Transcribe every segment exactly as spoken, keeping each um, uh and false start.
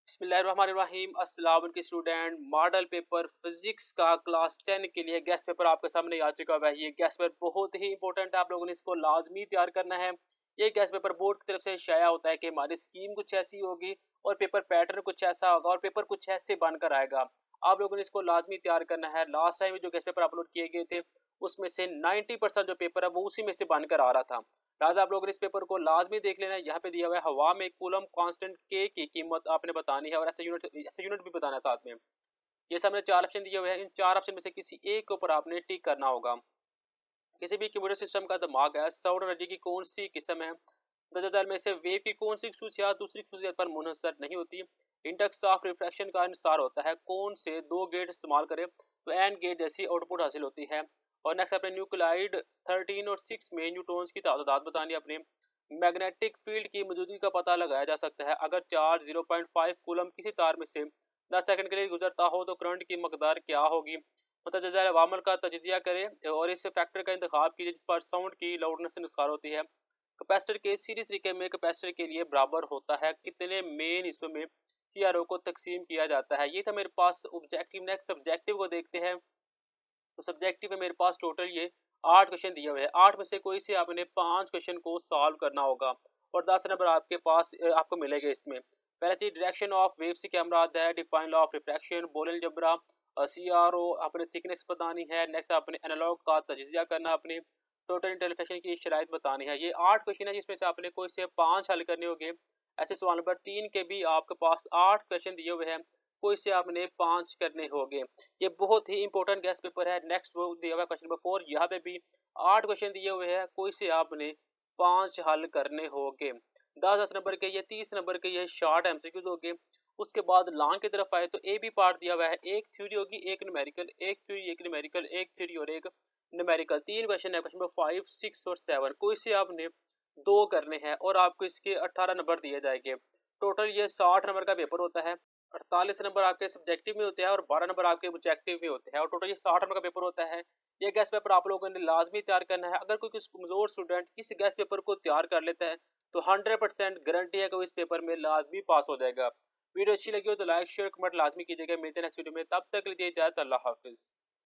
बिस्मिल्लाहिर्रहमानिर्रहीम। अस्सलाम वालेकुम स्टूडेंट। मॉडल पेपर फिजिक्स का क्लास टेन के लिए गेस्ट पेपर आपके सामने आ चुका है। ये गेस्ट पेपर बहुत ही इंपॉर्टेंट है, आप लोगों ने इसको लाजमी तैयार करना है। ये गेस्ट पेपर बोर्ड की तरफ से शाया होता है कि हमारी स्कीम कुछ ऐसी होगी और पेपर पैटर्न कुछ ऐसा होगा और पेपर कुछ ऐसे बनकर आएगा। आप लोगों ने इसको लाजमी तैयार करना है। लास्ट टाइम जो गेस्ट पेपर अपलोड किए गए थे उसमें से नाइन्टी परसेंट जो पेपर है वो उसी में से बनकर आ रहा था। लिहाजा आप लोगों ने इस पेपर को लाजमी देख लेना है। यहाँ पे दिया हुआ है हवा में कूलम कांस्टेंट के की कीमत आपने बतानी है और ऐसे यूनिट ऐसे यूनिट भी बताना है साथ में। ये सामने चार ऑप्शन दिए हुए हैं, इन चार ऑप्शन में से किसी एक के ऊपर आपने टिक करना होगा। किसी भी कंप्यूटर सिस्टम का दिमाग है, साउंड एनर्जी की कौन सी किस्म है, दस हजार में से वेव की कौन सी खसूसियात दूसरी खसूसियात पर मुनहसर नहीं होती, इंडेक्स ऑफ रिफ्रैक्शन का अनुसार होता है, कौन से दो गेट इस्तेमाल करें तो एंड गेट जैसी आउटपुट हासिल होती है। और नेक्स्ट अपने न्यूक्लियाइड थर्टीन और सिक्स में न्यूट्रॉन्स की तादाद बतानी है। अपने मैग्नेटिक फील्ड की मौजूदगी का पता लगाया जा सकता है अगर charge zero point five coulomb किसी तार में से दस सेकंड के लिए गुजरता हो तो करंट की मकदार क्या होगी। मतजज़ा अवामल का तजिया करें और इस फैक्टर का इंतखाब कीजिए जिस पर साउंड की लाउडनेस से नुकसान होती है। कैपेसिटर के सीरीज तरीके में कैपेसिटर के लिए बराबर होता है कितने मेन हिस्सों में सीआरओ को तकसीम किया जाता है। ये था मेरे पास ऑब्जेक्टिव। नेक्स्ट सब्जेक्टिव को देखते हैं। तो सब्जेक्टिव में मेरे पास टोटल ये आठ क्वेश्चन दिए हुए हैं। आठ में से कोई से आपने पांच क्वेश्चन को सॉल्व करना होगा और दस नंबर आपके पास आपको मिलेगा इसमें। पहले चीज डायरेक्शन ऑफ वेव से क्या मुराद है, डिफाइन लॉ ऑफ रिफ्रैक्शन, बोलन जबरा, सी आर ओ, अपने थिकनेस बतानी है। नेक्स्ट अपने एनालॉग का तजिया करना, अपने टोटल इंटरफेक्शन की शराइत बतानी है। ये आठ क्वेश्चन है जिसमें से आपने कोई से पांच हल करने होंगे। ऐसे सवाल नंबर तीन के भी आपके पास आठ क्वेश्चन दिए हुए हैं, कोई से आपने पांच करने होंगे। ये बहुत ही इंपॉर्टेंट गेस्ट पेपर है। नेक्स्ट वो दिया हुआ है क्वेश्चन नंबर फोर, यहाँ पे भी आठ क्वेश्चन दिए हुए हैं, कोई से आपने पांच हल करने होंगे। दस दस नंबर के ये तीस नंबर के ये शॉर्ट एमसीक्यूज होंगे। उसके बाद लॉन्ग की तरफ आए तो ए बी पार्ट दिया हुआ है, एक थ्योरी होगी, एक न्यूमेरिकल, एक थ्योरी एक न्यूमेरिकल, एक थ्योरी और एक न्यूमेरिकल। तीन क्वेश्चन है, क्वेश्चन नंबर फाइव सिक्स और सेवन, कोई से आपने दो करने हैं और आपको इसके अट्ठारह नंबर दिए जाएंगे। टोटल ये साठ नंबर का पेपर होता है। अड़तालीस नंबर आपके सब्जेक्टिव में होते हैं और बारह नंबर आपके ऑब्जेक्टिव में होते हैं और टोटल ये साठ नंबर का पेपर होता है। ये गैस पेपर आप लोगों ने लाजमी तैयार करना है। अगर कोई कमजोर स्टूडेंट इस गैस पेपर को तैयार कर लेता है तो हंड्रेड परसेंट गारंटी है कि वो इस पेपर में लाजमी पास हो जाएगा। वीडियो अच्छी लगी हो तो लाइक शेयर कमेंट लाजमी कीजिएगा। मिलते हैं नेक्स्ट वीडियो में, तब तक के लिए इजाजत, अल्लाह हाफिज।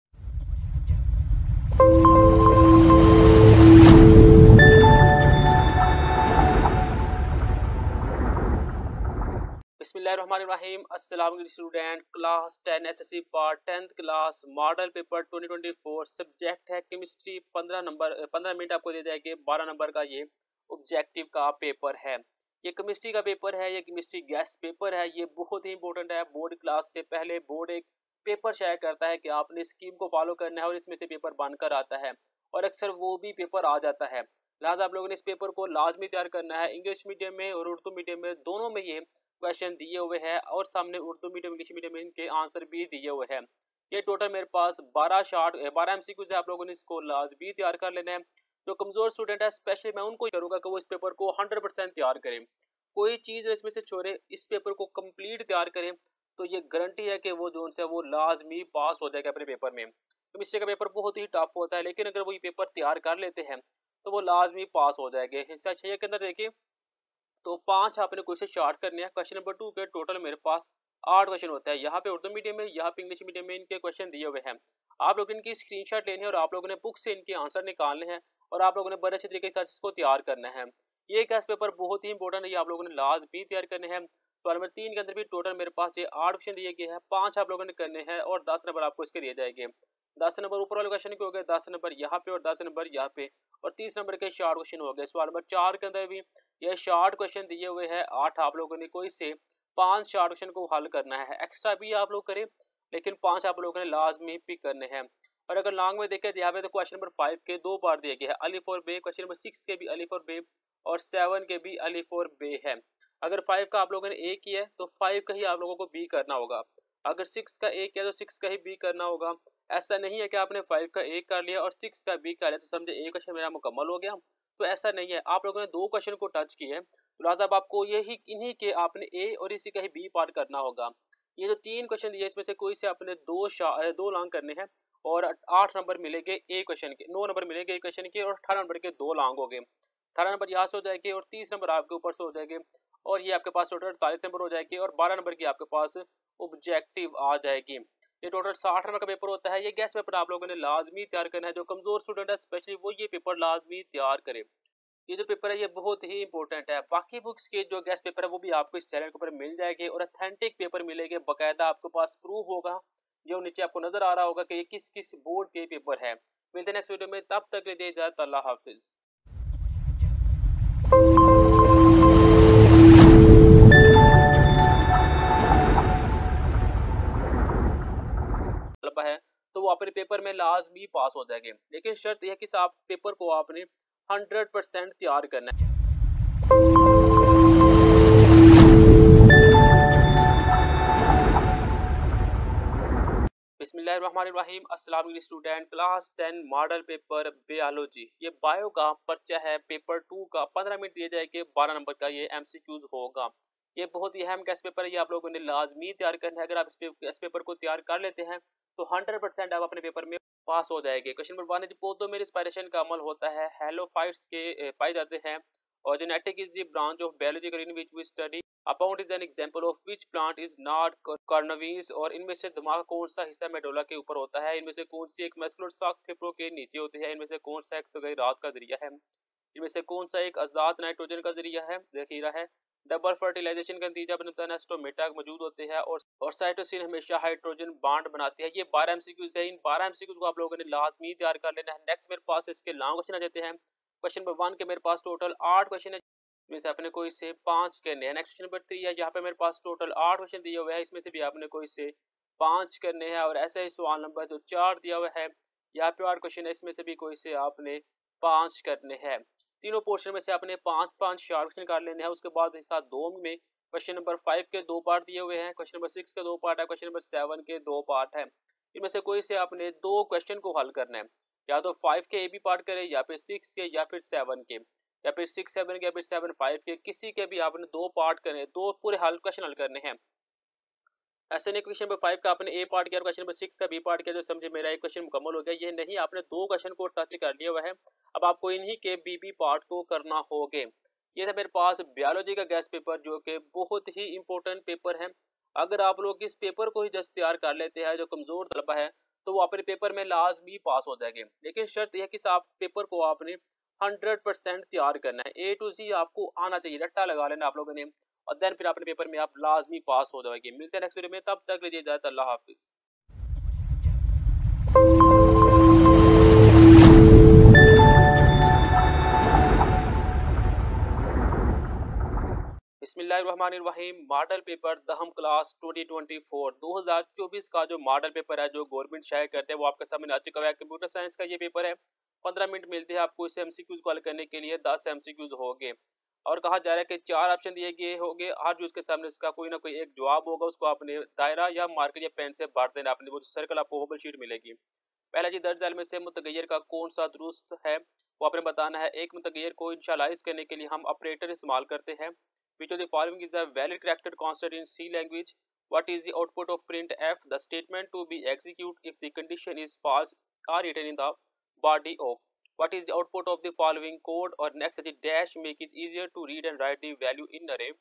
बिस्मिल्लाहिर्रहमानिर्रहीम। अस्सलाम वालेकुम student. Class ten SSC part tenth class model paper twenty twenty four. Subject है केमिस्ट्री। पंद्रह नंबर पंद्रह मिनट आपको दे जाएंगे। बारह नंबर का ये ऑब्जेक्टिव का पेपर है। ये केमिस्ट्री का पेपर है, ये केमिस्ट्री गैस पेपर है। ये बहुत ही इंपॉर्टेंट है। बोर्ड क्लास से पहले बोर्ड एक पेपर शेयर करता है कि आपने स्कीम को फॉलो करना है और इसमें से पेपर बनकर आता है और अक्सर वो भी पेपर आ जाता है। लिहाजा आप लोगों ने इस पेपर को लाजमी तैयार करना है। इंग्लिश मीडियम में और उर्दू मीडियम में दोनों में ये क्वेश्चन दिए हुए हैं और सामने उर्दू मीडियम इंग्लिश मीडियम में इनके आंसर भी दिए हुए हैं। ये टोटल मेरे पास बारह शार्ट बारह एमसीक्यूज है। आप लोगों ने इसको लाजमी तैयार कर लेना है। जो कमजोर स्टूडेंट है स्पेशली मैं उनको करूंगा कि वो इस पेपर को हंड्रेड परसेंट तैयार करें। कोई चीज इसमें से छोड़े, इस पेपर को कंप्लीट तैयार करें तो ये गारंटी है कि वो जो है वो लाजमी पास हो जाएगा अपने पेपर में। केमिस्ट्री का पेपर बहुत ही टफ होता है लेकिन अगर वो ये पेपर तैयार कर लेते हैं तो वो लाजमी पास हो जाएंगे। हिस्सा छह के अंदर देखिए तो पांच आपने क्वेश्चन स्टार्ट करने हैं। क्वेश्चन नंबर टू के टोटल मेरे पास आठ क्वेश्चन होता है। यहाँ पे उर्दू मीडियम में, यहाँ पे इंग्लिश मीडियम में इनके क्वेश्चन दिए हुए हैं। आप लोग इनकी स्क्रीनशॉट लेने हैं और आप लोगों ने बुक से इनके आंसर निकालने हैं और आप लोगों ने बड़े अच्छे तरीके के साथ इसको तैयार करना है। ये गैस पेपर बहुत ही इंपॉर्टेंट है, ये आप लोगों ने लाजमी तैयार करने हैं। सवाल नंबर तीन के अंदर भी टोटल मेरे पास ये आठ क्वेश्चन दिए गए हैं, पांच आप लोगों ने करने हैं और दस नंबर आपको इसके दिए जाएंगे। दस नंबर ऊपर वाले क्वेश्चन के हो गए, दस नंबर यहाँ पे और दस नंबर यहाँ पे और तीस नंबर के शॉर्ट क्वेश्चन हो गए। सवाल नंबर चार के अंदर भी ये शॉर्ट क्वेश्चन दिए हुए हैं आठ। आप लोगों ने कोई से पांच शॉर्ट क्वेश्चन को हल करना है। एक्स्ट्रा भी आप लोग करें लेकिन पांच आप लोगों ने लाजमी पिक करने हैं। और अगर लॉन्ग में देखें यहाँ पे तो क्वेश्चन नंबर फाइव के दो बार दिए गए हैं, अलिफ और बे। क्वेश्चन नंबर सिक्स के भी अलिफ और बे और सेवन के भी अलिफ और बे है। अगर फाइव का आप लोगों ने ए किया है तो फाइव का ही आप लोगों को बी करना होगा। अगर सिक्स का ए किया तो सिक्स का ही बी करना होगा। ऐसा नहीं है कि आपने फाइव का ए कर लिया और सिक्स का बी कर लिया तो समझे एक क्वेश्चन मेरा मुकम्मल हो गया। तो ऐसा नहीं है, आप लोगों ने दो क्वेश्चन को टच किए हैं तो लिहाजा अब आपको यही इन्हीं के आपने ए और इसी का ही बी पार करना होगा। ये जो तीन क्वेश्चन दिए इसमें से कोई से आपने दो दो लॉन्ग करने हैं और आठ नंबर मिलेंगे एक क्वेश्चन के, नौ नंबर मिलेंगे एक क्वेश्चन के और अठारह नंबर के दो लॉन्ग हो गए। अठारह नंबर यहाँ से हो जाएंगे और तीस नंबर आपके ऊपर से हो जाएंगे। और ये आपके पास टोटल अड़तालीस नंबर हो जाएगी और बारह नंबर की आपके पास ऑब्जेक्टिव आ जाएगी। ये टोटल साठ नंबर का पेपर होता है। ये गैस पेपर आप लोगों ने लाजमी तैयार करना है। जो कमजोर स्टूडेंट है स्पेशली वो ये पेपर लाजमी तैयार करे। ये जो पेपर है ये बहुत ही इंपॉर्टेंट है। बाकी बुक्स के जो गैस पेपर है वो भी आपको इस चैनल के ऊपर मिल जाएंगे और अथेंटिक पेपर मिलेंगे, बकायदा आपके पास प्रूफ होगा जो नीचे आपको नजर आ रहा होगा कि ये किस किस बोर्ड के पेपर है। मिलते हैं नेक्स्ट वीडियो में, तब तक के लिए इजाजत, अल्लाह हाफिज। है तो वो अपने पेपर में लाजमी पास हो जाएंगे, लेकिन शर्त यह कि आप पेपर को आपने हंड्रेड परसेंट तैयार करना है। बिस्मिल्लाहिर्रहमानिर्रहीम। अस्सलाम वालेकुम student, class ten model paper biology, ये बायो का पर्चा है पेपर टू का। पंद्रह मिनट दिए जाएंगे, बारह नंबर का ये एमसीक्यूज होगा। ये बहुत ही अहम गैस पेपर है, ये आप लोगों ने लाजमी तैयार करना है। अगर आप इस, पे, इस पेपर को तैयार कर लेते हैं तो हंड्रेड परसेंट आप अपने पेपर में पास हो जाएंगे। क्वेश्चन नंबर वन है, पौधों में रिस्पायरेशन का अमल होता है, हेलोफाइट्स के पाए जाते हैं और genetic is the branch of biology in which we study about is an example of which plant is not carnivorous. और इनमें से दिमाग कौन सा हिस्सा मेडोला के ऊपर होता है, इनमें से कौन सी एक मस्कुलर साक फेफड़ों के नीचे होती है, इनमें से कौन सा एक तो गई रात का जरिया है, इनमें से कौन सा एक आजाद नाइट्रोजन का जरिया है जखीरा है, डबल फर्टिलाइजेशन का नतीजा बनता है, स्टोमेटा मौजूद होते हैं और और साइटोसिन हमेशा हाइड्रोजन बॉन्ड बनाती है। ये बारह एमसीक्यूज है। इन बारह एमसीक्यूज को आप लोगों ने लाजमी तैयार कर लेना है। नेक्स्ट मेरे पास इसके लॉन्ग क्वेश्चन आ जाते हैं। क्वेश्चन नंबर वन के मेरे पास टोटल आठ क्वेश्चन है, इसमें से आपने कोई से पांच करने हैं। नेक्स्ट क्वेश्चन नंबर थ्री है, यहाँ पे मेरे पास टोटल आठ क्वेश्चन दिए हुए हैं, इसमें से भी आपने कोई से पांच करने हैं। और ऐसा ही सवाल नंबर जो चार दिया हुआ है, यहाँ पे आठ क्वेश्चन है, इसमें से भी कोई से आपने पांच करने हैं। तीनों पोर्शन में से आपने पांच पांच चार क्वेश्चन कर लेने हैं। उसके बाद हिस्सा दो में क्वेश्चन नंबर फाइव के दो पार्ट दिए हुए हैं, क्वेश्चन नंबर सिक्स के दो पार्ट है, क्वेश्चन नंबर सेवन के दो पार्ट है। इनमें से कोई से आपने दो क्वेश्चन को हल करना है, या तो फाइव के ए बी पार्ट करें, या फिर सिक्स के, या फिर सेवन के, या फिर सिक्स सेवन के, या फिर सेवन फाइव के, किसी के भी आपने दो पार्ट करने, दो पूरे हल क्वेश्चन हल करने हैं। ऐसे नहीं क्वेश्चन नंबर फाइव का आपने ए पार्ट किया और क्वेश्चन नंबर सिक्स का बी पार्ट किया, जो समझे मेरा एक क्वेश्चन मुकम्मल हो गया। ये नहीं, आपने दो क्वेश्चन को टच कर लिया हुआ है, अब आपको इन्हीं के बी बी पार्ट को करना होगे। ये था मेरे पास बायोलॉजी का गैस पेपर, जो कि बहुत ही इंपॉर्टेंट पेपर है। अगर आप लोग इस पेपर को ही जस्ट तैयार कर लेते हैं, जो कमजोर तलबा है, तो वो अपने पेपर में लाजमी पास हो जाएंगे। लेकिन शर्त यह कि आप पेपर को आपने हंड्रेड परसेंट तैयार करना है, ए टू जी आपको आना चाहिए, रट्टा लगा लेना आप लोगों ने, और देन फिर अपने पेपर में आप लाजमी पास हो जाएंगे। मिलते हैं नेक्स्ट वीडियो में, तब तक लीजिए इजाजत, अल्लाह हाफिज। बिस्मिल्लाहिर्रहमानिर्रहीम। मॉडल पेपर दहम क्लास ट्वेंटी ट्वेंटी फोर दो हज़ार चौबीस का जो मॉडल पेपर है, जो गवर्नमेंट शाये करते हैं, वो आपके सामने आ चुका है। कंप्यूटर साइंस का ये पेपर है। पंद्रह मिनट मिलते हैं आपको इस एमसीक्यूज को हल करने के लिए। दस एमसीक्यूज हो गए और कहा जा रहा है कि चार ऑप्शन दिए गए होंगे, हर जो उसके सामने उसका कोई ना कोई एक जवाब होगा, उसको आपने दायरा या मार्कर या पेन से बांट देना। आपने वो सर्कल आपको ओवल शीट मिलेगी। पहला जी, दर्ज झैल में से मुतगैर का कौन सा दुरुस्त है, वो आपने बताना है। एक मुतगैर को इनिशियलाइज करने के लिए हम ऑपरेटर इस्तेमाल करते हैं। Which of the following is a valid character constant in C language? What is the output of print F? The statement to be executed if the condition is false are written in the body of. What is the output of the following code? Or next, the dash make it easier to read and write the value in array.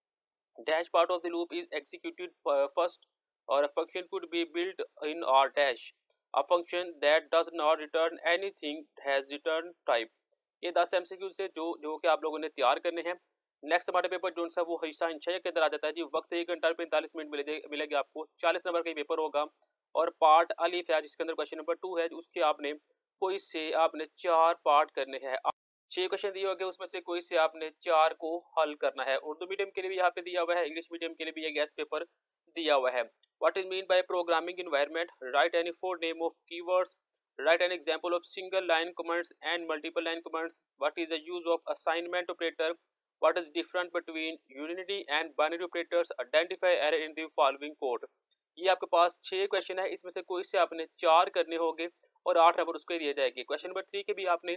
Dash part of the loop is executed first, or a function could be built in or dash. A function that does not return anything has return type. ये दस MCQ से जो जो कि आप लोगों ने तैयार करने हैं। नेक्स्ट हमारे पेपर जो सा वो हिस्सा इंशाल्लाह के अंदर आ जाता है जी। वक्त एक घंटा पैंतालीस मिनट मिले मिलेगी आपको। चालीस नंबर का पेपर होगा और पार्ट अलीफ है, जिसके अंदर क्वेश्चन नंबर टू है, उसके आपने कोई से आपने चार पार्ट करने हैं। छह क्वेश्चन दिए होंगे, उसमें से कोई से आपने चार को हल करना है। उर्दू मीडियम के लिए भी यहाँ पे दिया हुआ है, इंग्लिश मीडियम के लिए भी ये गैस पेपर दिया हुआ है। What is mean by programming environment? Write any four name of keywords, write an example of single line comments and multiple line comments. What is the use of assignment operator? What is different between unity and binary operators? Identify error in the following code. ये आपके पास छह question है, इसमें से कोई से आपने चार करने होंगे और आठ नंबर उसको दिए जाएंगे। क्वेश्चन नंबर थ्री के भी आपने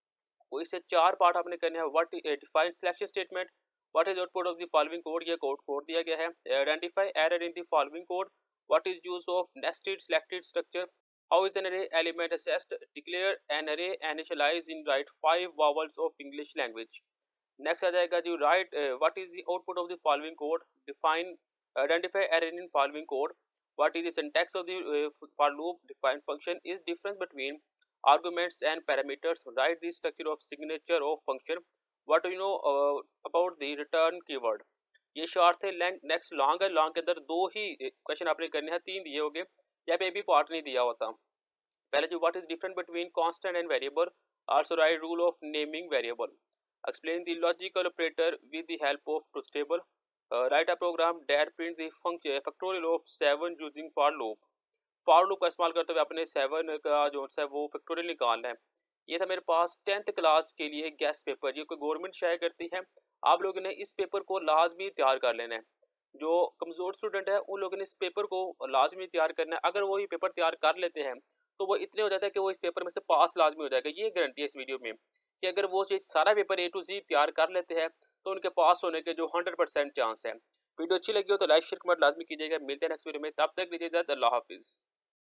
कोई से चार पार्ट आपने करने हैं। What define selection statement? What is output of the following code? ये कोड कोड दिया गया है। Identify error in the following code. What is use of nested selected structure? How is an array element assessed? Declare an array and initialize in right five vowels of English language. Next आ जाएगा G write what is the output of the following code, define identify error in following code, what is the syntax of the for loop, define function is difference between arguments and parameters, write the structure of signature of function, what do you know uh, about the return keyword। ये short थे। Next long है, long के अंदर दो ही question आपने करने हैं, तीन दिए होंगे, या पे भी पार्ट नहीं दिया होता। पहले जो what is different between constant and variable, also write rule of naming variable, explain the logical operator with the help of truth table, write a program that print the function factorial of seven using for loop. For loop का इस्तेमाल करते हुए अपने seven का जो है वो factorial निकालना है। ये था मेरे पास टेंथ क्लास के लिए गेस्ट पेपर, ये कोई गवर्नमेंट शाया करती है। आप लोगों ने इस पेपर को लाजमी तैयार कर लेना है। जो कमज़ोर स्टूडेंट है उन लोगों ने इस पेपर को लाजमी तैयार करना है। अगर वो ये पेपर तैयार कर लेते हैं तो वो इतने हो जाता है कि वो इस पेपर में से पास लाजमी हो जाएगा। ये गारंटी है इस वीडियो में कि अगर वो चीज़ सारा पेपर ए टू जी तैयार कर लेते हैं तो उनके पास होने के जो हंड्रेड परसेंट चांस है। वीडियो अच्छी लगी हो तो लाइक शेयर कमेंट लाजमी कीजिएगा। मिलते हैं नेक्स्ट वीडियो में, तब तक लीजिए इजाज़त, अल्लाह हाफिज़।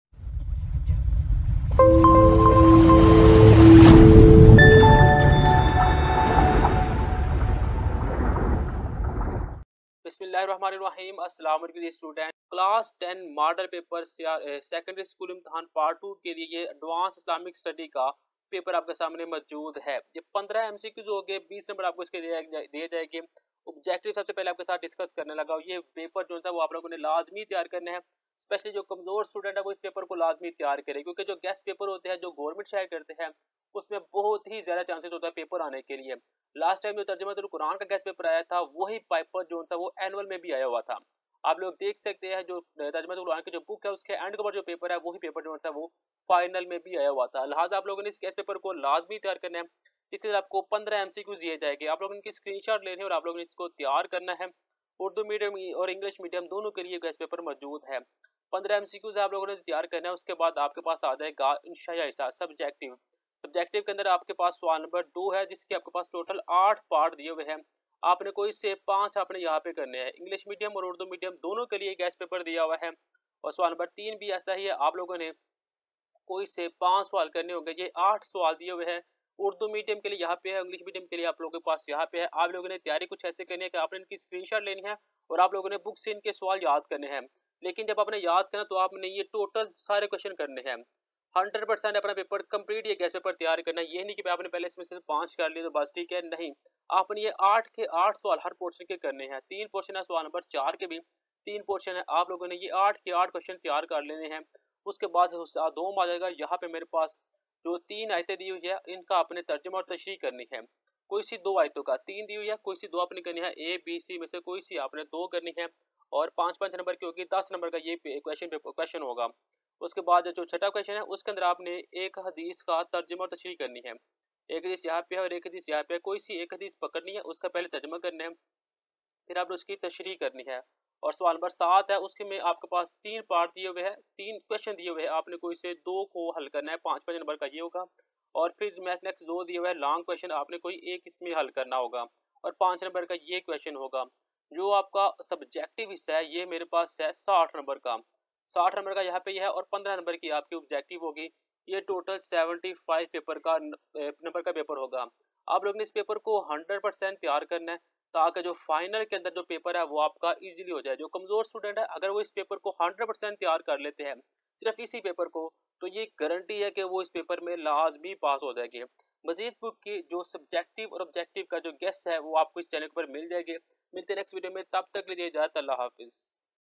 बिस्मिल्लाहिर्रहमानिर्रहीम। अस्सलाम वालेकुम student, class ten model paper secondary school इम्तहान पार्ट टू के लिए ये एडवांस इस्लामिक स्टडी का पेपर आपके सामने मौजूद है। ये पंद्रह एमसीक्यूज हो गए, बीस नंबर आपको इसके दिए जाएंगे। ऑब्जेक्टिव सबसे पहले आपके साथ डिस्कस करने लगा। ये पेपर जो है वो आप लोगों ने लाजमी तैयार करने हैं। स्पेशली जो कमजोर स्टूडेंट है वो इस पेपर को लाजमी तैयार करे, क्योंकि जो गेस्ट पेपर होते हैं जो गवर्नमेंट शाया करते हैं उसमें बहुत ही ज्यादा चांसेस होता है पेपर आने के लिए। लास्ट टाइम जो तर्जुमातुल कुरान का गेस्ट पेपर आया था वही पेपर जो सा वो एनुअल में भी आया हुआ था। आप लोग देख सकते हैं जो तर्जुमातुल कुरान की जो बुक है उसके एंड कवर जो पेपर है वही पेपर जो सा वो फाइनल में भी आया हुआ था। लिहाजा आप लोगों ने इस गेस्ट पेपर को लाजमी तैयार करना है। इसके लिए आपको पंद्रह एमसीक्यूज दिए जाएंगे, आप लोगों ने इनकी स्क्रीनशॉट लेनी है और आप लोगों ने इसको तैयार करना है। उर्दू मीडियम और इंग्लिश मीडियम दोनों के लिए गेस्ट पेपर मौजूद है। पंद्रह एमसीक्यूज आप लोगों ने तैयार करना है। उसके बाद आपके पास आ जाएगा इंशाया हिस्सा सब्जेक्टिव। सब्जेक्टिव के अंदर आपके पास सवाल नंबर दो है जिसके आपके पास टोटल आठ पार्ट दिए हुए हैं। आपने कोई से पांच आपने यहाँ पे करने हैं। इंग्लिश मीडियम और उर्दू मीडियम दोनों के लिए गेस्ट पेपर दिया हुआ है। और सवाल नंबर तीन भी ऐसा ही है, आप लोगों ने कोई से पांच सवाल करने होंगे। ये आठ सवाल दिए हुए हैं। उर्दू मीडियम के लिए यहाँ पे है, इंग्लिश मीडियम के लिए आप लोगों के पास यहाँ पे है। आप लोगों ने तैयारी कुछ ऐसे करनी है कि आपने इनकी स्क्रीनशॉट लेनी है और आप लोगों ने बुक से इनके सवाल याद करने हैं। लेकिन जब आपने याद करना तो आपने ये टोटल सारे क्वेश्चन करने हैं। हंड्रेड परसेंट अपना पेपर कंप्लीट ये गेस्ट पेपर तैयार करना है। ये नहीं कि आपने पहले इसमें से पांच कर लिए तो बस ठीक है, नहीं, आपने ये आठ के आठ सवाल हर पोर्शन के करने हैं। तीन पोर्शन है सवाल नंबर चार के भी तीन पोर्शन है। आप लोगों ने ये आठ के आठ क्वेश्चन तैयार कर लेने हैं। उसके बाद दो आ जाएगा। यहाँ पे मेरे पास जो तीन आयतें दी हुई है इनका आपने तर्जुमा और तशरीह करनी है। कोई सी दो आयतों का तीन दी हुई है, कोई सी दो आपने करनी है। ए बी सी में से कोई सी आपने दो करनी है और पाँच पाँच नंबर की होगी। दस नंबर का ये क्वेश्चन क्वेश्चन होगा। उसके बाद जो छठा क्वेश्चन है उसके अंदर आपने एक हदीस का तर्जुमा और तशरीह करनी है। एक हदीस यहाँ पे है और एक हदीस यहाँ पे है। कोई सी एक हदीस पकड़नी है, उसका पहले तर्जुमा करना है, फिर आपने उसकी तशरीह करनी है। और सवाल नंबर सात है उसके में आपके पास तीन पार्ट दिए हुए हैं, तीन क्वेश्चन दिए हुए हैं। आपने कोई से दो को हल करना है, पाँच पाँच नंबर का ये होगा। और फिर मैथ नेक्स्ट दो दिए हुए हैं लॉन्ग क्वेश्चन, आपने कोई एक इसमें हल करना होगा और पाँच नंबर का ये क्वेश्चन होगा। जो आपका सब्जेक्टिव हिस्सा है ये मेरे पास है साठ नंबर का, साठ नंबर का यहाँ पे ये है और पंद्रह नंबर की आपकी ऑब्जेक्टिव होगी। ये टोटल सेवेंटी फाइव पेपर का नंबर का पेपर होगा। आप लोग ने इस पेपर को हंड्रेड परसेंट तैयार करना है ताकि जो फाइनल के अंदर जो पेपर है वो आपका इजीली हो जाए। जो कमजोर स्टूडेंट है अगर वो इस पेपर को हंड्रेड परसेंट तैयार कर लेते हैं सिर्फ इसी पेपर को, तो ये गारंटी है कि वो इस पेपर में लाजमी पास हो जाएंगे। मजीद बुक की जो सब्जेक्टिव और ऑब्जेक्टिव का जो गेस्ट है वो आपको इस चैनल पर मिल जाएंगे। मिलते हैं नेक्स्ट वीडियो में, तब तक लीजिए इजाजत, अल्लाह हाफिज।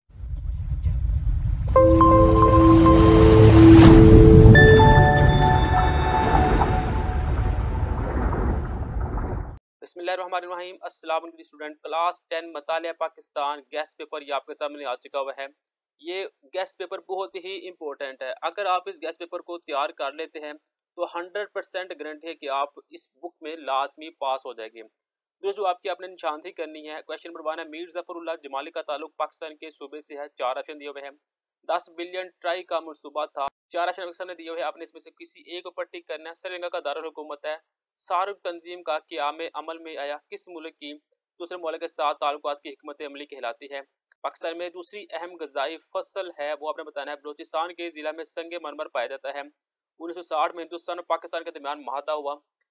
बिस्मिल्लाहिर्रहमानिर्रहीम। अस्सलाम वालेकुम स्टूडेंट, क्लास टेन मतालिया पाकिस्तान गेस्ट पेपर ये आपके सामने आ चुका हुआ है। ये गेस्ट पेपर बहुत ही इंपॉर्टेंट है। अगर आप इस गेस्ट पेपर को तैयार कर लेते हैं तो हंड्रेड परसेंट गारंटी है कि आप इस बुक में लाजमी पास हो जाएंगे। जो जो आपकी आपने निशानदेही करनी है। क्वेश्चन नंबर वन है मीर जफरुल्लाह जमाली का ताल्लुक पाकिस्तान के सूबे से है। चार ऑप्शन दिए हुए हैं। दस बिलियन ट्राई का मनसूबा था। चार ऑप्शन सामने दिए हुए हैं, आपने इसमें से किसी एक पर टिक करना है। श्रीलंका का दारुल हुकूमत है। शाहरुख तंजीम का क़याम अमल में आया किस मुल्क की दूसरे मुल्क के साथ ताल्लुकात की हिकमत अमली कहलाती है। पाकिस्तान में दूसरी अहम गज़ाई फसल है वो आपने बताना है। बलूचिस्तान के ज़िला में संग मरमर पाया जाता है। उन्नीस सौ साठ में हिंदुस्तान और पाकिस्तान के दरमियान महादा हुआ।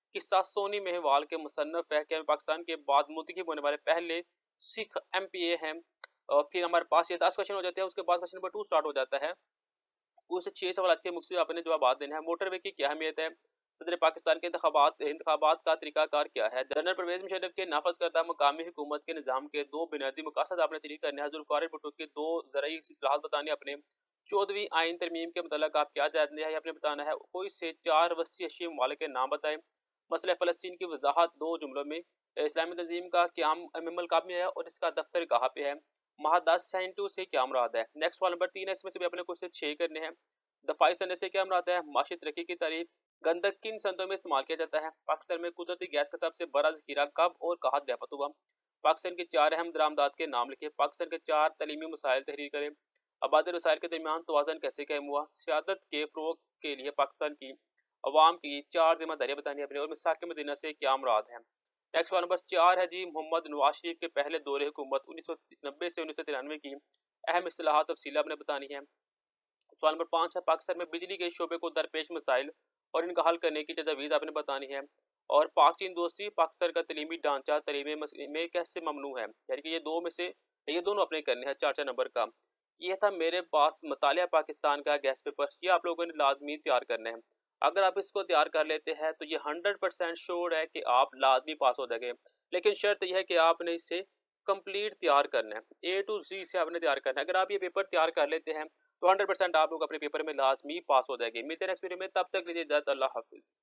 किस्सा सोनी मेहवाल के मुसन्नफ है कि पाकिस्तान के बाद मुंतखब होने वाले पहले सिख एम पी ए हैं। और फिर हमारे पास ये दस क्वेश्चन हो जाते हैं, उसके बाद क्वेश्चन नंबर टू स्टार्ट हो जाता है। उसे छह सवाल के मुख्तलिफ आपने जवाब देने हैं। मोटरवे की क्या अहमियत है? सदर पाकिस्तान के इंतखाबात इंतखाबात का तरीकाकार क्या है? जनरल परवेज मुशर्रफ के नाफज करदा मकामी हुकूमत के निज़ाम के दो बुनियादी मकासद आपने तहरीर करने हैं। जुल्फ़िकार भुट्टो की दो ज़राई इस्लाहात बताने अपने। चौदहवीं आइन तरमीम के मुतल्लिक़ आप क्या जानते हैं, आपने बताना है। कोई से चार वसी एशियाई ममालिक के नाम बताएं। मसला फ़लस्तीन की वजाहत दो जुमलों में। इस्लामी तंजीम का क़याम ममलका में है और इसका दफ्तर कहाँ पे है? महादास साइंटू से क्या मुराद है? नेक्स्ट सवाल नंबर तीन है, इसमें से भी अपने कुछ छः करने हैं। दफाई सने से क्या मुराद है? माशी तरक्की की तारीफ। गंधक किन संतों में इस्तेमाल किया जाता है? पाकिस्तान में कुदरती गैस का सबसे बड़ा जखीरा कब और कहाँ दफत हुआ? पाकिस्तान के चार अहम दरामदात के नाम लिखे। पाकिस्तान के चार तलीमी मसाइल तहरीर करें। आबादी वसाइल के दरमियान तोज़न कैसे कायम हुआ? सियादत के फ़रोग़ के लिए पाकिस्तान की अवाम की चार जिम्मेदारियाँ बतानी अपनी और मिसाक मदीना से क्या मुराद है? नेक्स्ट सवाल नंबर चार है जी, मोहम्मद नवाज शरीफ के पहले दौरे हुकूमत उन्नीस सौ नब्बे से उन्नीस सौ तिरानवे की अहम इस्लाहात तफसील आपने बतानी है। सवाल नंबर पाँच है, पाकिस्तान में बिजली के शोबे को दरपेश मसाइल और इनका हल करने की तजवीज़ आपने बतानी है। और पाक चीन दोस्ती पाकिस्तान का तलीमी ढांचा तलीम में कैसे ममनू है? यानी कि ये दो में से ये दोनों अपने करने हैं चार चार नंबर का। ये था मेरे पास मुतालिया पाकिस्तान का गैस पेपर, ये आप लोगों ने लाजमी तैयार करना है। अगर आप इसको तैयार कर लेते हैं तो ये हंड्रेड परसेंट श्योर है कि आप लाजमी पास हो जाएंगे। लेकिन शर्त यह है कि आपने इसे कंप्लीट तैयार करना है, ए टू जी से आपने तैयार करना है। अगर आप ये पेपर तैयार कर लेते हैं तो हंड्रेड परसेंट आप लोग अपने पेपर में लाजमी पास हो जाएंगे। मिलते हैं नेक्स्ट वीडियो में, तब तक लीजिए इजाज़त, अल्लाह हाफिज़।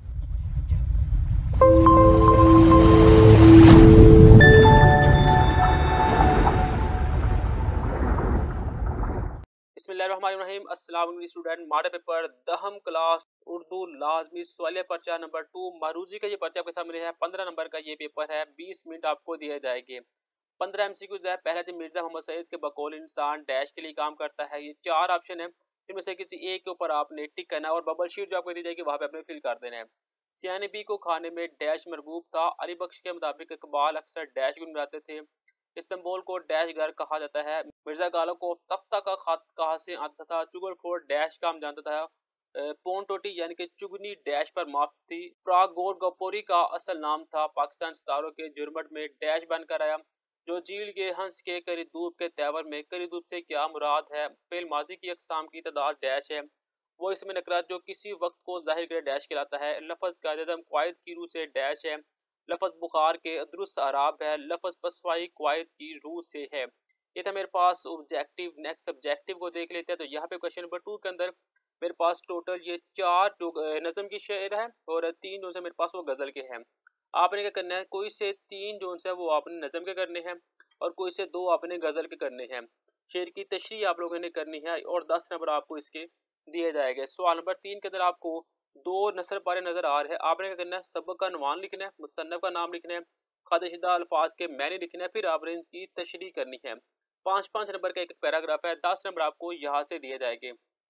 बिस्मिल्लाहिर्रहमानिर्रहीम। अस्सलाम वालेकुम स्टूडेंट। मॉडल पेपर दहम क्लास उर्दू लाजमी सवाल पर्चा नंबर टू मारूजी का ये पर्चा आपके सामने है। पंद्रह नंबर का ये पेपर है, बीस मिनट आपको दिए जाएंगे। पंद्रह एमसीक्यूज है। पहला दिन मिर्जा मोहम्मद सईद के बकौल इंसान डैश के लिए काम करता है। ये चार ऑप्शन है, इनमें से किसी एक के ऊपर आपने टिक करना है और बबल शीट जो आपको दी जाएगी वहां पे आपने फिल कर देना है। सियानबी को खाने में डैश मरगूब था। अली बख्श के मुताबिक इकबाल अक्सर डैश गुनगुनाते थे। इस्तांबुल को डैश घर कहा जाता है। मिर्जा गालिब को तख्ता का खत कहाँ से आता था? चुगलखोर डैश काम जानता था। पोन टोटी यानी कि चुगनी डैश पर माफ थी। फ्राग गोर गपोरी का असल नाम था। पाकिस्तान सितारों के जुर्मट में डैश बनकर आया। जो झील के हंस के करीदूब के तेवर में करीदूब से क्या मुराद है? फेल माजी की अकसाम की तादाद डैश है। वो इसमें नकरात जो किसी वक्त को जाहिर करे डैश कहलाता है। लफज कायदम क्वायद की रूह से डैश है। लफज बुखार के दुरुस्त आराब है। लफज पसवाई क्वायद की रूह से है। ये था मेरे पास ऑब्जेक्टिव। नेक्स्ट सब्जेक्टिव को देख लेते हैं। तो यहाँ पे क्वेश्चन नंबर टू के अंदर मेरे पास टोटल ये चार नज़म की शेर है और तीन जो है मेरे पास वो गज़ल के हैं। आपने क्या करना है, कोई से तीन जो है वो आपने नज़म के करने हैं और कोई से दो आपने गज़ल के करने हैं। शेर की तशरीह आप लोगों ने करनी है और दस नंबर आपको इसके दिए जाएंगे। सवाल नंबर तीन के अंदर आपको दो नसर पारे नजर आ रहे हैं। आपने क्या करना है, सबक का नवान लिखना है, मुसन्नफ का नाम लिखना है, खादिशदा अल्फाज के मैंने लिखना है, फिर आपने इनकी तशरीह करनी है। पाँच पाँच नंबर का एक पैराग्राफ है, दस नंबर आपको यहाँ से दिए जाएंगे।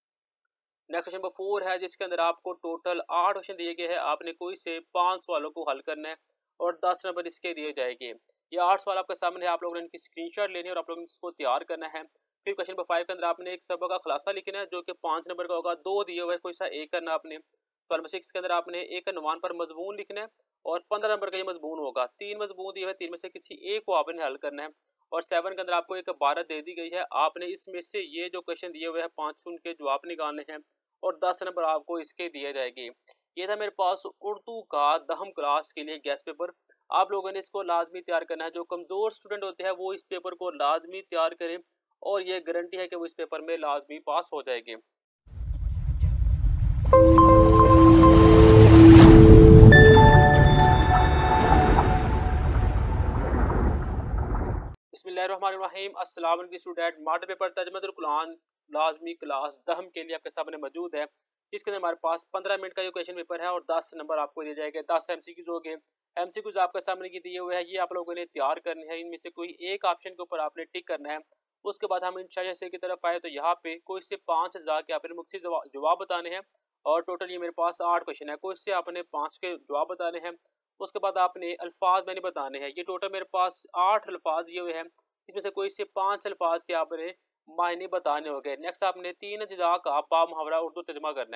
नेक्स्ट क्वेश्चन नंबर फोर है जिसके अंदर आपको टोटल आठ क्वेश्चन दिए गए हैं। आपने कोई से पांच सवालों को हल करना है और दस नंबर इसके दिए जाएंगे। ये आठ सवाल आपके सामने है, आप लोगों ने इनकी स्क्रीनशॉट लेनी है और आप लोगों ने इसको तैयार करना है। फिर क्वेश्चन नंबर फाइव के अंदर आपने एक सबक का खुलासा लिखना है जो कि पांच नंबर का होगा। दो दिए हुए कोई सा एक करना आपने। सवाल नंबर सिक्स के अंदर आपने एक अनुमान पर मजमून लिखना है और पंद्रह नंबर का ये मजमून होगा। तीन मजमून दिए हुए, तीन में से किसी एक को आपने हल करना है। और सेवन के अंदर आपको एक इबारत दे दी गई है, आपने इसमें से ये जो क्वेश्चन दिए हुए हैं पांच सुन के जवाब निकालने हैं और दस नंबर आपको इसके दिए जाएंगे। ये था मेरे पास उर्दू का दहम क्लास के लिए गैस पेपर। आप लोगों ने इसको लाजमी तैयार करना है। जो कमज़ोर स्टूडेंट होते हैं वो इस पेपर को लाजमी तैयार करें और ये गारंटी है कि वो इस पेपर में लाजमी पास हो जाएंगे। बिस्मिल्लाहिर्रहमानिर्रहीम। अस्सलाम वालेकुम स्टूडेंट। मॉडल पेपर तर्जुमातुल कुरान लाजमी क्लास दहम के लिए आपके सामने मौजूद है। इसके अंदर हमारे पास पंद्रह मिनट का ये क्वेश्चन पेपर है और दस नंबर आपको दिए जाएंगे। दस एमसीक्यूज हो गए। एमसीक्यूज आपके सामने की दिए हुए हैं, ये आप लोगों ने तैयार करने हैं। इनमें से कोई एक ऑप्शन के ऊपर आपने टिक करना है। उसके बाद हम इंशाअल्लाह से की तरफ आए तो यहाँ पे कोई से पाँच हजार के आपने मुख्तलिफ जवाब बताने हैं और टोटल ये मेरे पास आठ क्वेश्चन है। कोई से आपने पाँच के जवाब बताने हैं। उसके बाद आपने अल्फाज मैंने बताने हैं। ये टोटल मेरे पास आठ अल्फाज दिए हुए हैं, इसमें से कोई से पाँच अल्फाज के आपने मायने बताने हो गए। नेक्स्ट आपने तीन अज्जा का बा मुहावरा उर्दू तर्जुमा करना है।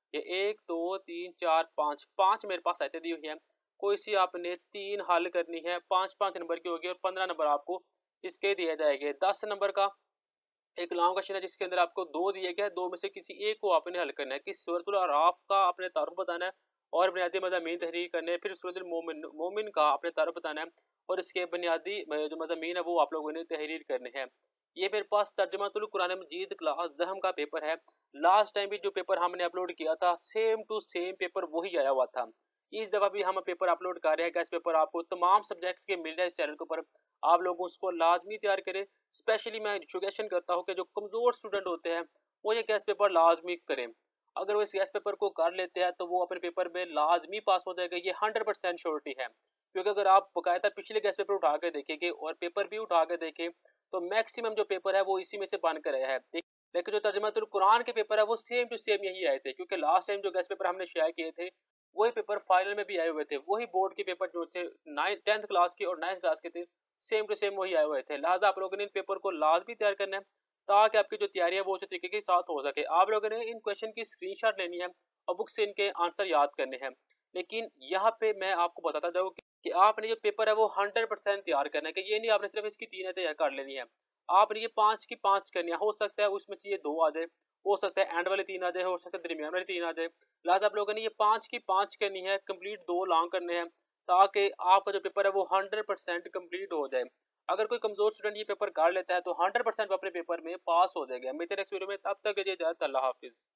ये एक दो तीन चार पाँच, पाँच मेरे पास आयतें दी हुई हैं। कोई सी आपने तीन हल करनी है, पाँच पाँच नंबर की होगी और पंद्रह नंबर आपको इसके दिए जाएंगे। दस नंबर का एक लॉन्ग क्वेश्चन है जिसके अंदर आपको दो दिए गए हैं, दो में से किसी एक को आपने हल करना है कि सूरतुल अराफ का आपने तारुफ बताना है और बुनियादी मज़ामीन तहरीर करने हैं। फिर सूरतुल मोमिन मोमिन का आपने तारुफ बताना है और इसके बुनियादी अ, जो मज़ामीन है वो आप लोगों ने तहरीर करने हैं। ये मेरे पास तर्जुमातुल कुरान मजीद क्लास दहम का पेपर है। लास्ट टाइम भी जो पेपर हमने अपलोड किया था सेम टू सेम पेपर वही आया हुआ था। इस दफ़ा भी हम पेपर अपलोड कर रहे हैं। गैस पेपर आपको तमाम सब्जेक्ट के मिल रहे हैं इस चैनल के ऊपर। आप लोग उसको लाजमी तैयार करें। स्पेशली मैं सजेशन करता हूँ कि जो कमज़ोर स्टूडेंट होते हैं वो ये गैस पेपर लाजमी करें। अगर वो इस गैस पेपर को कर लेते हैं तो वो अपने पेपर में लाजमी पास हो जाएगा, ये हंड्रेड परसेंट श्योरिटी है। क्योंकि अगर आप बाकायदा पिछले गैस पेपर उठा कर देखेंगे और पेपर भी उठा कर देखें तो मैक्सिमम जो पेपर है वो इसी में से बन कर आया है। लेकिन जो तर्जुमातुल कुरान के पेपर है वो सेम टू सेम यही आए थे, क्योंकि लास्ट टाइम जो गैस पेपर हमने शेयर किए थे वही पेपर फाइनल में भी आए हुए थे। वही बोर्ड के पेपर जो थे नाइन्थ टेंथ क्लास के और नाइन्थ क्लास के थे, सेम टू सेम वही आए हुए थे। लिहाजा आप लोगों ने इन पेपर को लाजमी तैयार करना है ताकि आपकी जो तैयारी है वो अच्छे तरीके के साथ हो सके। आप लोगों ने इन क्वेश्चन की स्क्रीनशॉट लेनी है और बुक से इनके आंसर याद करने हैं। लेकिन यहाँ पे मैं आपको बताता जाऊँ कि आपने जो पेपर है वो हंड्रेड परसेंट तैयार करना है, कि ये नहीं आपने सिर्फ इसकी तीन तैयार कर लेनी है। आपने ये पाँच की पाँच करनी है। हो सकता है उसमें से ये दो आ जाए, हो सकता है एंड वाले तीन आ जाए, हो सकता है दरमियान वाले तीन आ जाए। लिहाजा आप लोगों ने ये पाँच की पाँच करनी है, कंप्लीट दो लॉन्ग करने हैं ताकि आपका जो पेपर है वो हंड्रेड परसेंट कंप्लीट हो जाए। अगर कोई कमजोर स्टूडेंट ये पेपर कर लेता है तो हंड्रेड परसेंट अपने पेपर में पास हो जाएगा। मिलते हैं नेक्स्ट वीडियो में, तब तक के लिए इजाजत, अल्लाह हाफिज।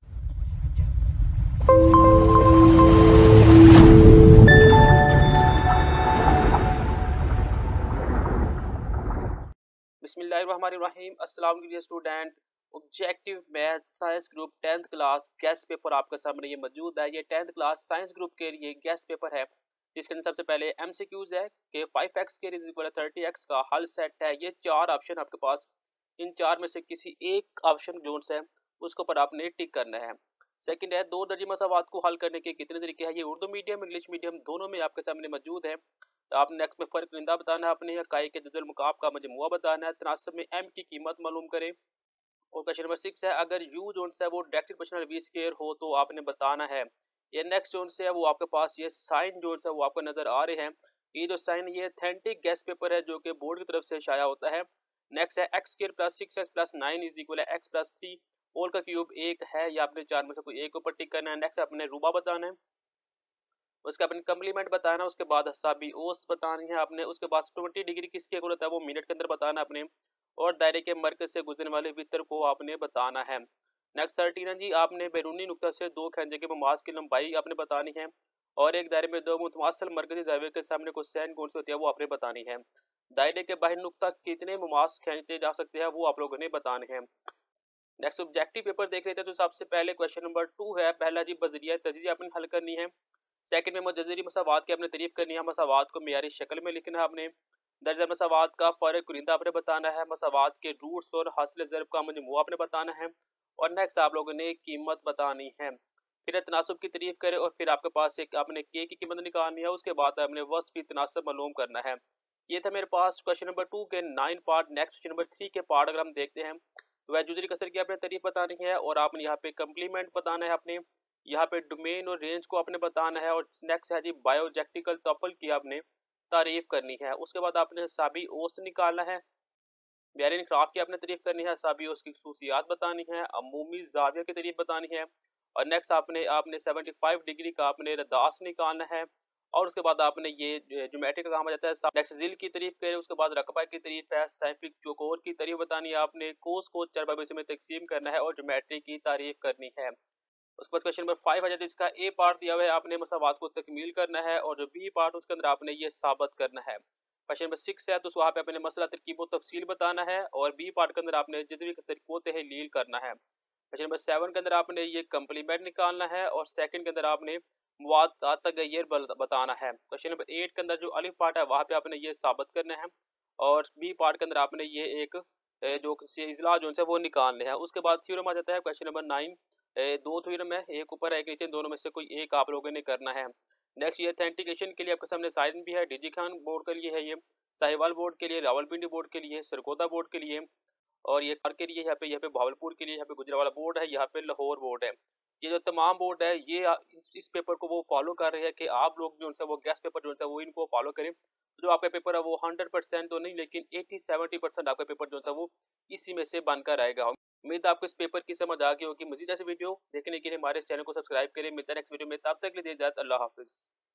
बिस्मिल्लाहिर्रहमानिर्रहीम। अस्सलाम वालेकुम student. Objective math science group tenth class guess paper आपके सामने ये मौजूद है। ये टेंथ क्लास साइंस ग्रुप के लिए गेस्ट पेपर है जिसके अंदर सबसे पहले एमसीक्यूज है कि फाइव एक्स के इक्वल थर्टी एक्स का हल सेट है। ये चार ऑप्शन आपके पास, इन चार में से किसी एक ऑप्शन जो है उसके ऊपर आपने टिक करना है। सेकंड है दो दर्जी मसावात को हल करने के कितने तरीके हैं। ये उर्दू मीडियम इंग्लिश मीडियम दोनों में आपके सामने मौजूद है। तो आपने नेक्स्ट में फ़र्क निंदा बताना है, अपने काई के जदल मुकाब का मजमुआ बताना है, तनासब में एम की कीमत मालूम करें। और क्वेश्चन नंबर सिक्स है अगर यू जोन से वो डायरेक्टेड प्रोपोर्शनल वी स्क्वायर हो तो आपने बताना है। ये नेक्स्ट जोन से है वो आपके पास ये साइन जोन से वो आपको नजर आ रहे हैं। ये जो साइन ये ऑथेंटिक गैस पेपर है जो कि बोर्ड की तरफ से शाया होता है। नेक्स्ट है x square plus six x plus nine is equal है एक्स प्लस थ्री, होल का क्यूब एक है या आपने चार में से कोई एक ऊपर टिक करना है। नेक्स्ट अपने रूबा बताना है, उसके अपने कम्प्लीमेंट बताना है, उसके बाद हसाबी ओस बतानी है आपने, उसके बाद ट्वेंटी डिग्री किसके इक्वल होता है वो मिनट के अंदर बताना है आपने, और दायरे के मरकज से गुजरने वाले वितर को आपने बताना है। नेक्स्ट थर्टीन है जी आपने बैरूनी नुक्ता से दो खंजे के ममाज की लंबाई आपने बतानी है और एक दायरे में दो मुतवासल मरकजी जाविया के सामने को सैन कौन सी होती है वो आपने बतानी है। दायरे के बाहर नुक्ता कितने ममाज खींचे जा सकते हैं वो आप लोगों ने बताने हैं। नेक्स्ट ऑब्जेक्टिव पेपर देख लेते हैं। तो सबसे पहले क्वेश्चन नंबर टू है, पहला जी बजरिया तजरिया आपने हल करनी है। सेकंड में मुजज़री मसावात की आपने तारीफ करनी है, मसावात को मियारी शक्ल में लिखना है आपने। दर्जा मसावात का फ़र्क कुरिंदा आपने बताना है, मसावात के रूट्स और हासिल ज़र्ब का मजमूआ आपने बताना है और नेक्स्ट आप लोगों ने कीमत बतानी है। फिर तनासब की तारीफ करें और फिर आपके पास एक आपने के की कीमत निकालनी है, उसके बाद आपने वस्फ़ की तनासब मालूम करना है। ये था मेरे पास क्वेश्चन नंबर टू के nine part. Next question number three के पार्ट अगर हम देखते हैं तो वह जुजरी कसर की आपने तारीफ बतानी है और आपने यहाँ पे कम्प्लीमेंट बताना है अपने, यहाँ पे डोमेन और रेंज को आपने बताना है और नेक्स्ट है जी बायोजेक्टिकल टपल की आपने तारीफ करनी है। उसके बाद आपने साबी ओस निकालना है, बेरिन क्राफ्ट की आपने तारीफ करनी है, साबी ओस की खसूसियात बतानी है, अमूमी जाविया की तारीफ बतानी है और नेक्स्ट आपने आपने सेवेंटी फाइव डिग्री का आपने रदास निकालना है और उसके बाद आपने ये ज्योमेट्री का काम आ जाता है। नेक्स्ट जिल की तारीफ करें, उसके बाद रकबा की तारीफ है, साइफिक चौकोर की तारीफ बतानी है आपने, कोस को चार बाबे में तकसीम करना है और ज्योमेट्री की तारीफ करनी है। उसके बाद क्वेश्चन नंबर फाइव आ जाता है, इसका ए पार्ट दिया हुआ है, आपने मसावात को तकमील करना है और जो बी पार्ट उसके अंदर आपने ये साबित करना है। क्वेश्चन नंबर सिक्स है तो वहाँ पे अपने मसला तरकीब व तफसील बताना है और बी पार्ट के अंदर आपने जज़वी कसर को तहलील करना है। क्वेश्चन नंबर सेवन के अंदर आपने ये कम्प्लीमेंट निकालना है और सेकंड के अंदर आपने मवाद का तगय्युर बताना है। क्वेश्चन नंबर एट के अंदर जो अलिफ पार्ट है वहाँ पे आपने ये साबित करना है और बी पार्ट के अंदर आपने ये एक जो इजला जो है वो निकालने हैं। उसके बाद थ्योरम आ जाता है क्वेश्चन नंबर नाइन, दो थ्योरम है, एक ऊपर है एक नीचे, दोनों में से कोई एक आप लोगों ने करना है। नेक्स्ट ये ऑथेंटिकेशन के लिए आपके सामने साइन भी है, डीजी खान बोर्ड के लिए है, ये साहिवाल बोर्ड के लिए, रावलपिंडी बोर्ड के लिए, सरगोदा बोर्ड के लिए और ये कर के लिए यहाँ पे यहाँ पे भावलपुर के लिए, यहाँ पे गुजरावाला बोर्ड है, यहाँ पे लाहौर बोर्ड है। ये जो तमाम बोर्ड है ये अ, इस इस पेपर को वो फॉलो कर रहे हैं कि आप लोग जो है वो गेस्ट पेपर जो है वो इनको फॉलो करें। जो आपका पेपर है वो हंड्रेड परसेंट तो नहीं लेकिन एटी सेवेंटी परसेंट आपका पेपर जो है वो इसी में से बनकर आएगा। उम्मीद है आपको इस पेपर की समझ आ गई होगी। मज़ीद ऐसी वीडियो देखने के लिए हमारे इस चैनल को सब्सक्राइब करें। मिलते हैं नेक्स्ट वीडियो में, तब तक के लिए दीजिए इजाज़त। अल्लाह हाफ़िज़।